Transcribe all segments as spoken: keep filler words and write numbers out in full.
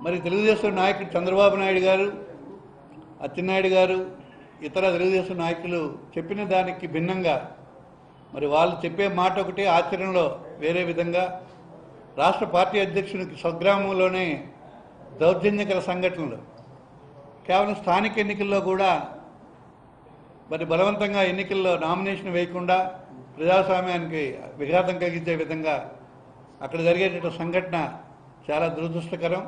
మరి తెలుగుదేశం నాయకుడు చంద్రబాబు నాయుడు గారు, అచ్చెన్నాయుడు గారు, ఇతర తెలుగుదేశం నాయకులు చెప్పిన దానికి భిన్నంగా మరి వాళ్ళు చెప్పే మాట ఒకటి, ఆచరణలో వేరే విధంగా రాష్ట్ర పార్టీ అధ్యక్షునికి స్వగ్రామంలోనే దౌర్జన్యకర సంఘటనలు, కేవలం స్థానిక ఎన్నికల్లో కూడా మరి బలవంతంగా ఎన్నికల్లో నామినేషన్ వేయకుండా ప్రజాస్వామ్యానికి విఘాతం కలిగించే విధంగా అక్కడ జరిగేటటువంటి సంఘటన చాలా దురదృష్టకరం.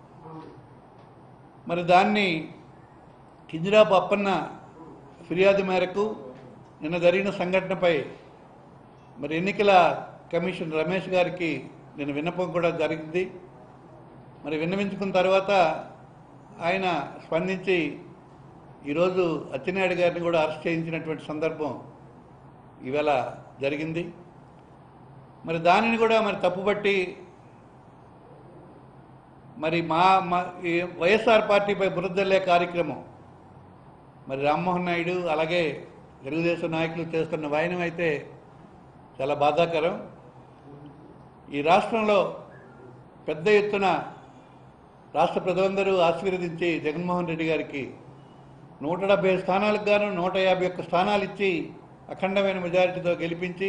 మరి దాన్ని కింజరాపు అప్పన్న ఫిర్యాదు మేరకు నిన్న జరిగిన సంఘటనపై మరి ఎన్నికల కమిషన్ రమేష్ గారికి నేను విన్నపం కూడా జరిగింది. మరి విన్నవించుకున్న తర్వాత ఆయన స్పందించి ఈరోజు అచ్చెన్నాయుడు గారిని కూడా అరెస్ట్ చేయించినటువంటి సందర్భం ఇవాళ జరిగింది. మరి దానిని కూడా మరి తప్పుబట్టి మరి మా వైఎస్ఆర్ పార్టీపై బురదల్లే కార్యక్రమం మరి రామ్మోహన్ నాయుడు అలాగే తెలుగుదేశం నాయకులు చేస్తున్న వాయనం అయితే చాలా బాధాకరం. ఈ రాష్ట్రంలో పెద్ద ఎత్తున రాష్ట్ర ప్రజలందరూ ఆశీర్వదించి జగన్మోహన్ రెడ్డి గారికి నూట డెబ్బై స్థానాలకు గాను నూట యాభై ఒక్క స్థానాలు ఇచ్చి అఖండమైన మెజారిటీతో గెలిపించి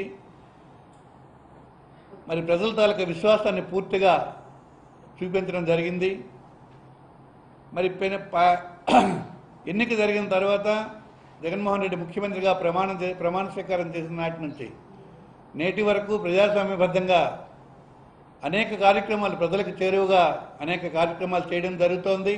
మరి ప్రజల తాలూకా విశ్వాసాన్ని పూర్తిగా చూపించడం జరిగింది. మరి ఎన్నిక జరిగిన తర్వాత జగన్మోహన్ రెడ్డి ముఖ్యమంత్రిగా ప్రమాణం ప్రమాణ స్వీకారం చేసిన నాటి నుంచి నేటి వరకు ప్రజాస్వామ్యబద్ధంగా అనేక కార్యక్రమాలు ప్రజలకు చేరువగా అనేక కార్యక్రమాలు చేయడం జరుగుతోంది.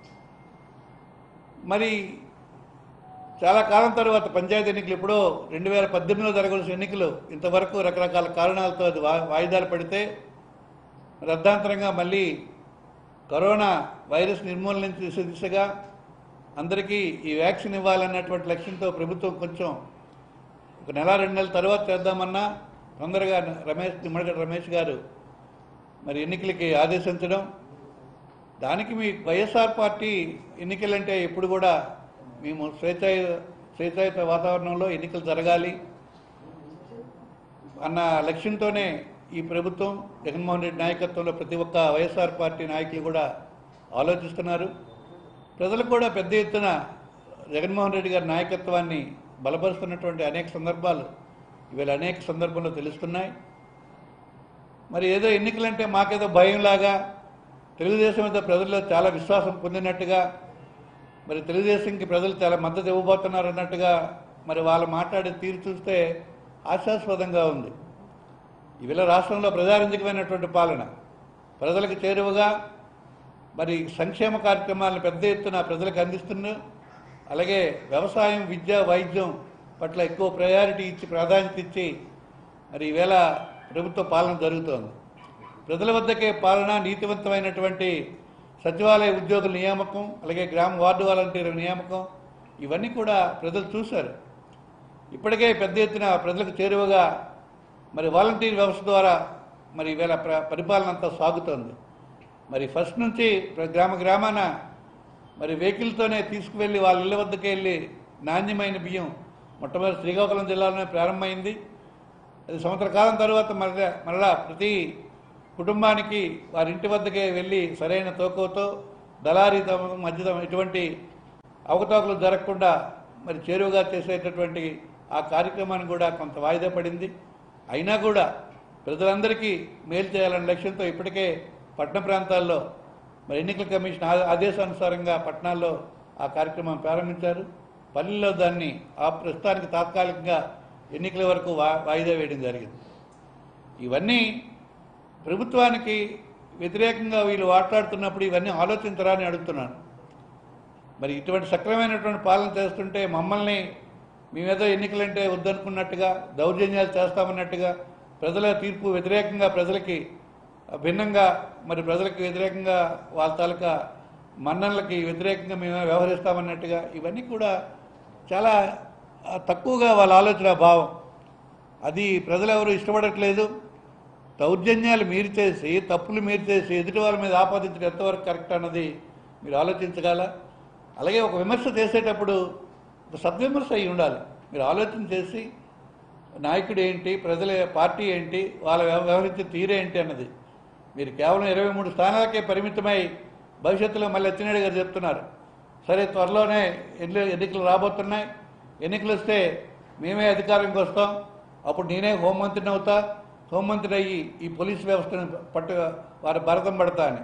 మరి చాలా కాలం తర్వాత పంచాయతీ ఎన్నికలు ఎప్పుడో రెండు వేల పద్దెనిమిదిలో జరగాల్సిన ఎన్నికలు ఇంతవరకు రకరకాల కారణాలతో అది వాయిదాలు పడితే రద్దాంతరంగా మళ్ళీ కరోనా వైరస్ నిర్మూలన దిశగా అందరికీ ఈ వ్యాక్సిన్ ఇవ్వాలన్నటువంటి లక్ష్యంతో ప్రభుత్వం కొంచెం ఒక నెల రెండు నెలల తర్వాత చేద్దామన్నా తొందరగా రమేష్ నిమ్మగడ్డ రమేష్ గారు మరి ఎన్నికలకి ఆదేశించడం, దానికి మీ వైఎస్ఆర్ పార్టీ ఎన్నికలంటే ఎప్పుడు కూడా మేము స్వేచ్ఛాయ స్వేచ్ఛాయుత వాతావరణంలో ఎన్నికలు జరగాలి అన్న లక్ష్యంతోనే ఈ ప్రభుత్వం జగన్మోహన్ రెడ్డి నాయకత్వంలో ప్రతి ఒక్క వైఎస్ఆర్ పార్టీ నాయకులు కూడా ఆలోచిస్తున్నారు. ప్రజలు కూడా పెద్ద ఎత్తున జగన్మోహన్ రెడ్డి గారి నాయకత్వాన్ని బలపరుస్తున్నటువంటి అనేక సందర్భాలు ఇవాళ అనేక సందర్భంలో తెలుస్తున్నాయి. మరి ఏదో ఎన్నికలంటే మాకేదో భయంలాగా, తెలుగుదేశం మీద ప్రజల్లో చాలా విశ్వాసం పొందినట్టుగా, మరి తెలుగుదేశంకి ప్రజలు చాలా మద్దతు ఇవ్వబోతున్నారు అన్నట్టుగా మరి వాళ్ళు మాట్లాడే తీరు చూస్తే ఆశాస్పదంగా ఉంది. ఇవాళ రాష్ట్రంలో ప్రజారంజకమైనటువంటి పాలన, ప్రజలకు చేరువగా మరి సంక్షేమ కార్యక్రమాలను పెద్ద ఎత్తున ప్రజలకు అందిస్తున్నారు. అలాగే వ్యవసాయం, విద్య, వైద్యం పట్ల ఎక్కువ ప్రయారిటీ ఇచ్చి ప్రాధాన్యత ఇచ్చి మరి ఈవేళ ప్రభుత్వ పాలన జరుగుతోంది. ప్రజల వద్దకే పాలన, నీతివంతమైనటువంటి సచివాలయ ఉద్యోగుల నియామకం, అలాగే గ్రామ వార్డు వాలంటీర్ల నియామకం ఇవన్నీ కూడా ప్రజలు చూశారు. ఇప్పటికే పెద్ద ఎత్తున ప్రజలకు చేరువగా మరి వాలంటీర్ వ్యవస్థ ద్వారా మరి ఈవేళ పరిపాలన అంతా సాగుతోంది. మరి ఫస్ట్ నుంచి గ్రామ గ్రామాన మరి వెహికల్తోనే తీసుకువెళ్ళి వాళ్ళ ఇళ్ళ వద్దకు వెళ్ళి నాణ్యమైన బియ్యం మొట్టమొదటి శ్రీకాకుళం జిల్లాలోనే ప్రారంభమైంది. అది సంవత్సర కాలం తర్వాత మరలా మరలా ప్రతి కుటుంబానికి వారి ఇంటి వద్దకే వెళ్ళి సరైన తోకతో దళారీ మధ్య ఎటువంటి అవకతవకలు జరగకుండా మరి చేరువగా చేసేటటువంటి ఆ కార్యక్రమాన్ని కూడా కొంత వాయిదా పడింది. అయినా కూడా ప్రజలందరికీ మేలు చేయాలనే లక్ష్యంతో ఇప్పటికే పట్టణ ప్రాంతాల్లో మరి ఎన్నికల కమిషన్ ఆదేశానుసారంగా పట్టణాల్లో ఆ కార్యక్రమం ప్రారంభించారు. పల్లెల్లో దాన్ని ఆ ప్రస్తుతానికి తాత్కాలికంగా ఎన్నికల వరకు వా వాయిదా వేయడం జరిగింది. ఇవన్నీ ప్రభుత్వానికి వ్యతిరేకంగా వీళ్ళు మాట్లాడుతున్నప్పుడు ఇవన్నీ ఆలోచించరా అని అడుగుతున్నాను. మరి ఇటువంటి సక్రమైనటువంటి పాలన చేస్తుంటే మమ్మల్ని మేమేదో ఎన్నికలంటే వద్దనుకున్నట్టుగా, దౌర్జన్యాలు చేస్తామన్నట్టుగా, ప్రజల తీర్పు వ్యతిరేకంగా ప్రజలకి భిన్నంగా మరి ప్రజలకు వ్యతిరేకంగా వాళ్ళ తాలూకా మన్ననలకి వ్యతిరేకంగా మేము వ్యవహరిస్తామన్నట్టుగా ఇవన్నీ కూడా చాలా తక్కువగా వాళ్ళ ఆలోచన భావం. అది ప్రజలు ఎవరు ఇష్టపడట్లేదు. దౌర్జన్యాలు మీరు చేసి, తప్పులు మీరు చేసి ఎదుటి వాళ్ళ మీద ఆపాదించడం ఎంతవరకు కరెక్ట్ అన్నది మీరు ఆలోచించగల. అలాగే ఒక విమర్శ చేసేటప్పుడు ఒక సద్విమర్శ అయి ఉండాలి. మీరు ఆలోచన చేసి నాయకుడు ఏంటి, ప్రజల పార్టీ ఏంటి, వాళ్ళ వ్యవహరించే తీరేంటి అన్నది. మీరు కేవలం ఇరవై మూడు స్థానాలకే పరిమితమై భవిష్యత్తులో మళ్ళీ అచ్చెన్నాయుడు గారు చెప్తున్నారు, సరే త్వరలోనే ఎన్ని ఎన్నికలు రాబోతున్నాయి, ఎన్నికలు వస్తే మేమే అధికారంకి వస్తాం, అప్పుడు నేనే హోంమంత్రిని అవుతా, హోంమంత్రి అయ్యి ఈ పోలీస్ వ్యవస్థను పట్టు వారి భరతం పడతా అని.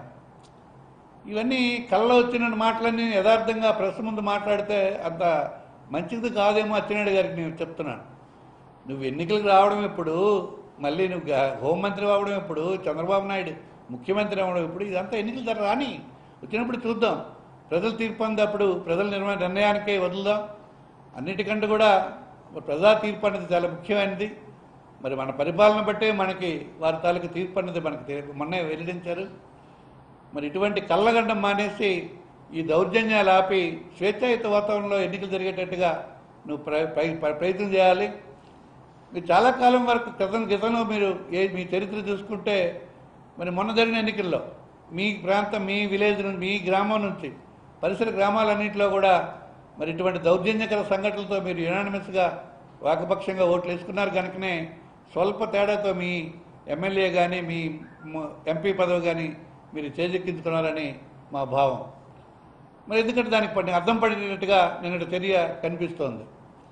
ఇవన్నీ కళ్ళలో వచ్చిన మాటలన్నీ యథార్థంగా ప్రెస్ ముందు మాట్లాడితే అంత మంచిది కాదేమో అచ్చెన్నాయుడు గారికి నేను చెప్తున్నాను. నువ్వు ఎన్నికలకు రావడం ఎప్పుడు, మళ్ళీ నువ్వు హోంమంత్రి అవ్వడం ఎప్పుడు, చంద్రబాబు నాయుడు ముఖ్యమంత్రి అవ్వడం ఎప్పుడు, ఇదంతా ఎన్నికల ధర రాని వచ్చినప్పుడు చూద్దాం. ప్రజలు తీర్పు అందినప్పుడు ప్రజల నిర్ణయ నిర్ణయానికే వదులుదాం. అన్నిటికంటే కూడా ప్రజా తీర్పు అనేది చాలా ముఖ్యమైనది. మరి మన పరిపాలన బట్టే మనకి వారి తాలూకు తీర్పు అనేది మనకి తెలియ మొన్నే వెల్లడించారు. మరి ఇటువంటి కళ్ళగండం మానేసి ఈ దౌర్జన్యాలు ఆపి స్వేచ్ఛాయుత వాతావరణంలో ఎన్నికలు జరిగేటట్టుగా నువ్వు ప్ర ప్రయత్నం చేయాలి. మీరు చాలా కాలం వరకు క్రితం క్రితంలో మీరు ఏ మీ చరిత్ర చూసుకుంటే మరి మొన్న జరిగిన ఎన్నికల్లో మీ ప్రాంతం, మీ విలేజ్ నుంచి, మీ గ్రామం నుంచి పరిసర గ్రామాలన్నింటిలో కూడా మరి ఇటువంటి దౌర్జన్యకర సంఘటనలతో మీరు యునానిమస్గా వాకపక్షంగా ఓట్లు వేసుకున్నారు కనుకనే స్వల్ప తేడాతో మీ ఎమ్మెల్యే కానీ మీ ఎంపీ పదవి కానీ మీరు చేజెక్కించుకున్నారని మా భావం. మరి ఎందుకంటే దానికి పడి అర్థం పడినట్టుగా నిన్నటి చర్య కనిపిస్తోంది.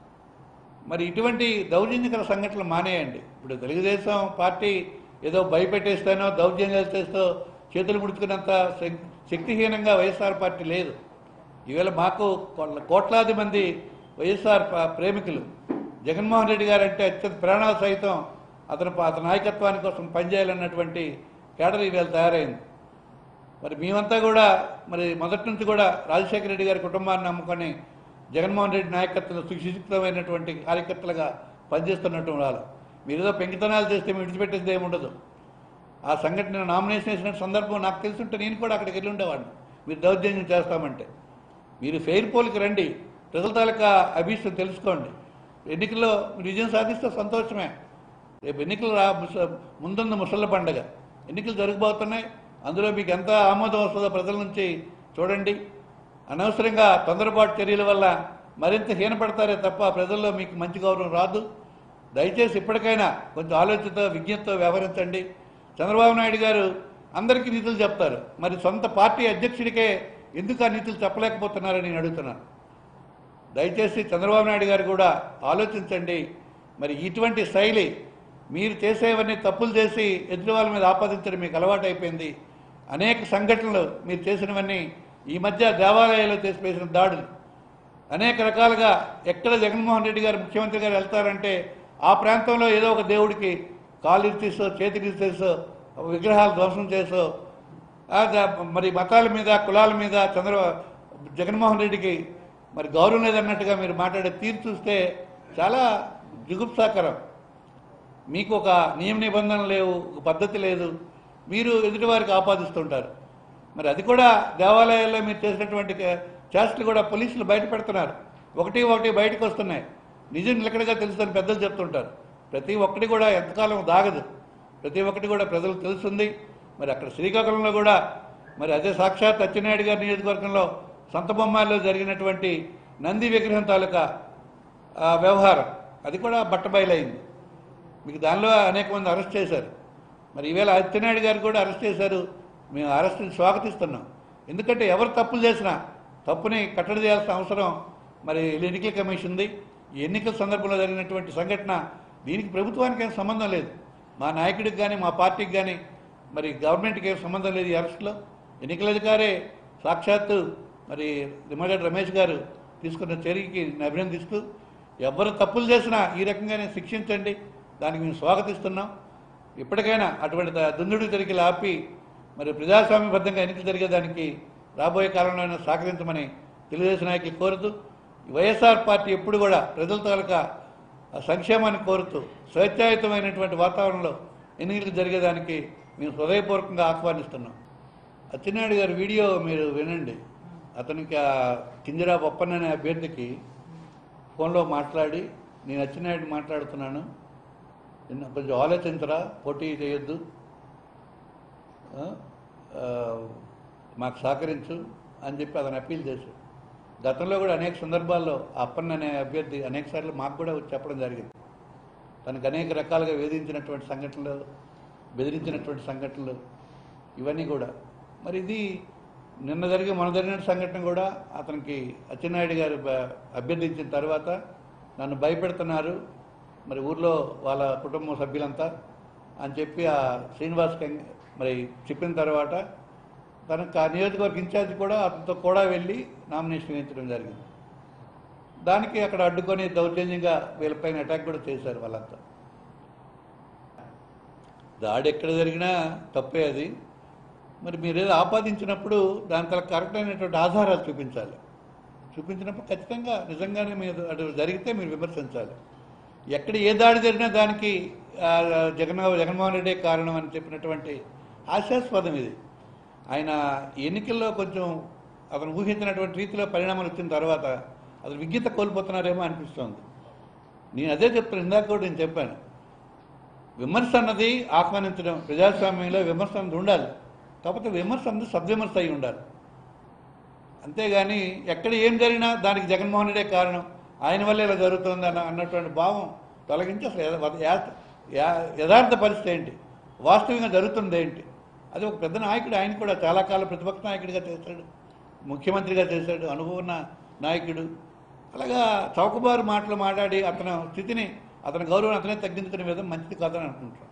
మరి ఇటువంటి దౌర్జన్యకర సంఘటనలు మానేయండి. ఇప్పుడు తెలుగుదేశం పార్టీ ఏదో భయపెట్టేస్తానో దౌర్జన్యాలు చేస్తూ చేతులు ముడుచుకున్నంత శక్తిహీనంగా వైఎస్ఆర్ పార్టీ లేదు. ఈవేళ మాకు కోట్లాది మంది వైఎస్ఆర్ ప్రేమికులు, జగన్మోహన్ రెడ్డి గారు అంటే అత్యంత ప్రాణాలు సైతం అతను అతని నాయకత్వాని కోసం పనిచేయాలన్నటువంటి కేడర్ ఈవేళ తయారైంది. మరి మేమంతా కూడా మరి మొదటి నుంచి కూడా రాజశేఖర రెడ్డి గారి కుటుంబాన్ని నమ్ముకొని జగన్మోహన్ రెడ్డి నాయకత్వంలో సుశిక్షితమైనటువంటి కార్యకర్తలుగా పనిచేస్తున్నట్టు వాళ్ళు. మీరు ఏదో పెంకితనాలు చేస్తే మేము విడిచిపెట్టేది ఏమి ఉండదు. ఆ సంఘటన నామినేషన్ వేసిన సందర్భం నాకు తెలుసుంటే నేను కూడా అక్కడికి వెళ్ళి ఉండేవాడిని. మీరు దౌర్జన్యం చేస్తామంటే మీరు ఫెయిర్ పోల్కి రండి, ప్రజల తాలూకా అభిష్టం తెలుసుకోండి. ఎన్నికల్లో విజయం సాధిస్తే సంతోషమే. రేపు ఎన్నికలు రా ముందున్న ముసళ్ళ పండగ ఎన్నికలు జరగబోతున్నాయి. అందులో మీకు ఎంత ఆమోదం వస్తుందో ప్రజల నుంచి చూడండి. అనవసరంగా తొందరపాటు చర్యల వల్ల మరింత హీనపడతారే తప్ప ప్రజల్లో మీకు మంచి గౌరవం రాదు. దయచేసి ఇప్పటికైనా కొంచెం ఆలోచనతో విజ్ఞతతో వ్యవహరించండి. చంద్రబాబు నాయుడు గారు అందరికీ నీతులు చెప్తారు, మరి సొంత పార్టీ అధ్యక్షుడికే ఎందుకు ఆ నీతులు చెప్పలేకపోతున్నారని నేను అడుగుతున్నాను. దయచేసి చంద్రబాబు నాయుడు గారు కూడా ఆలోచించండి. మరి ఇటువంటి శైలి మీరు చేసేవన్నీ తప్పులు చేసి ఎదుటి వాళ్ళ మీద ఆపాదించడం మీకు అలవాటు అయిపోయింది. అనేక సంఘటనలు మీరు చేసినవన్నీ ఈ మధ్య దేవాలయాల్లో చేసి వేసిన దాడులు అనేక రకాలుగా ఎక్కడ జగన్మోహన్ రెడ్డి గారు ముఖ్యమంత్రి గారు వెళ్తారంటే ఆ ప్రాంతంలో ఏదో ఒక దేవుడికి కాలు ఇరిచేసో చేతికి ఇరిచేసో విగ్రహాలు ధ్వంసం చేసో మరి మతాల మీద కులాల మీద చంద్ర జగన్మోహన్ రెడ్డికి మరి గౌరవం లేదన్నట్టుగా మీరు మాట్లాడే తీరు చూస్తే చాలా జుగుప్సాకరం. మీకు ఒక నియమ నిబంధనలు లేవు, ఒక పద్ధతి లేదు, మీరు ఎదుటివారికి ఆపాదిస్తుంటారు. మరి అది కూడా దేవాలయాల్లో మీరు చేసినటువంటి చేష్టలు కూడా పోలీసులు బయట పెడుతున్నారు. ఒకటి ఒకటి బయటకు వస్తున్నాయి. నిజం నిలకడగా తెలుస్తుందని పెద్దలు చెప్తుంటారు. ప్రతి ఒక్కటి కూడా ఎంతకాలం దాగదు, ప్రతి ఒక్కటి కూడా ప్రజలకు తెలుస్తుంది. మరి అక్కడ శ్రీకాకుళంలో కూడా మరి అదే సాక్షాత్ అచ్చెన్నాయుడు గారి నియోజకవర్గంలో సొంత బొమ్మాల్లో జరిగినటువంటి నంది విగ్రహం తాలూకా వ్యవహారం అది కూడా బట్టబయలైంది. మీకు దానిలో అనేక మంది అరెస్ట్ చేశారు. మరి ఈవేళ అచ్చెన్నాయుడు గారు కూడా అరెస్ట్ చేశారు. మేము అరెస్ట్ని స్వాగతిస్తున్నాం. ఎందుకంటే ఎవరు తప్పులు చేసినా తప్పుని కట్టడి చేయాల్సిన అవసరం మరి ఎన్నికల కమిషన్ ఉంది. ఈ ఎన్నికల సందర్భంలో జరిగినటువంటి సంఘటన దీనికి ప్రభుత్వానికి ఏం సంబంధం లేదు, మా నాయకుడికి కానీ మా పార్టీకి కానీ మరి గవర్నమెంట్కి ఏం సంబంధం లేదు. ఈ అరెస్టులో ఎన్నికల అధికారే సాక్షాత్తు మరి నిమ్మగడ్డ రమేష్ గారు తీసుకున్న చర్యకి అభినందిస్తూ ఎవరు తప్పులు చేసినా ఈ రకంగానే శిక్షించండి, దానికి మేము స్వాగతిస్తున్నాం. ఇప్పటికైనా అటువంటి దుందుడు చర్యలు ఆపి మరి ప్రజాస్వామ్యబద్ధంగా ఎన్నికలు జరిగేదానికి రాబోయే కాలంలో సహకరించమని తెలుగుదేశం నాయకులు కోరుతూ వైఎస్ఆర్ పార్టీ ఎప్పుడు కూడా ప్రజల తాలూకా సంక్షేమాన్ని కోరుతూ స్వేచ్ఛాయుతమైనటువంటి వాతావరణంలో ఎన్నికలు జరిగేదానికి మేము హృదయపూర్వకంగా ఆహ్వానిస్తున్నాం. అచ్చెన్నాయుడు గారి వీడియో మీరు వినండి. అతనికి ఆ కింజరా బొప్పన్న అనే అభ్యర్థికి ఫోన్లో మాట్లాడి నేను అచ్చెన్నాయుడు మాట్లాడుతున్నాను, కొంచెం ఆలోచించరా, పోటీ చేయొద్దు, మాకు సహకరించు అని చెప్పి అతను అప్పీల్ చేశాడు. గతంలో కూడా అనేక సందర్భాల్లో అప్పన్న అనే అభ్యర్థి అనేక సార్లు మాకు కూడా చెప్పడం జరిగింది. తనకు అనేక రకాలుగా వేధించినటువంటి సంఘటనలు, బెదిరించినటువంటి సంఘటనలు ఇవన్నీ కూడా. మరి ఇది నిన్న జరిగే మన జరిగిన సంఘటన కూడా అతనికి అచ్చెన్నాయుడు గారు అభ్యర్థించిన తర్వాత నన్ను భయపెడుతున్నారు మరి ఊర్లో వాళ్ళ కుటుంబ సభ్యులంతా అని చెప్పి ఆ శ్రీనివాస్ మరి చెప్పిన తర్వాత తనకు ఆ నియోజకవర్గ ఇన్ఛార్జ్ కూడా అతనితో కూడా వెళ్ళి నామినేషన్ వేయించడం జరిగింది. దానికి అక్కడ అడ్డుకొని దౌర్జన్యంగా వీళ్ళపైన అటాక్ కూడా చేశారు వాళ్ళంతా. దాడి ఎక్కడ జరిగినా తప్పే అది. మరి మీరు ఏదో ఆపాదించినప్పుడు దాని తల కరెక్ట్ అయినటువంటి ఆధారాలు చూపించాలి. చూపించినప్పుడు ఖచ్చితంగా నిజంగానే మీరు అటు జరిగితే మీరు విమర్శించాలి. ఎక్కడ ఏ దాడి జరిగినా దానికి జగన్ జగన్మోహన్ రెడ్డి కారణం అని చెప్పినటువంటి హాస్యాస్పదం ఇది. ఆయన ఎన్నికల్లో కొంచెం అతను ఊహించినటువంటి రీతిలో పరిణామాలు వచ్చిన తర్వాత అతను విజ్ఞత కోల్పోతున్నారేమో అనిపిస్తోంది. నేను అదే చెప్తాను, ఇందాక కూడా నేను చెప్పాను, విమర్శ అన్నది ఆహ్వానించడం, ప్రజాస్వామ్యంలో విమర్శ అన్నది ఉండాలి. కాకపోతే విమర్శ అన్నది సద్విమర్శ అయి ఉండాలి. అంతేగాని ఎక్కడ ఏం జరిగినా దానికి జగన్మోహన్ రెడ్డే కారణం, ఆయన వల్ల ఇలా జరుగుతుంది అన్న అన్నటువంటి భావం తొలగించి అసలు యథార్థ పరిస్థితి ఏంటి, వాస్తవంగా జరుగుతుంది ఏంటి, అది ఒక పెద్ద నాయకుడు. ఆయన కూడా చాలా కాలం ప్రతిపక్ష నాయకుడిగా చేశాడు, ముఖ్యమంత్రిగా చేశాడు, అనుభవం ఉన్న నాయకుడు. అలాగా చౌకబారు మాటలు మాట్లాడి అతని స్థితిని, అతని గౌరవం అతనే తగ్గించుకునే విధం మంచిది కాదని అనుకుంటున్నాను.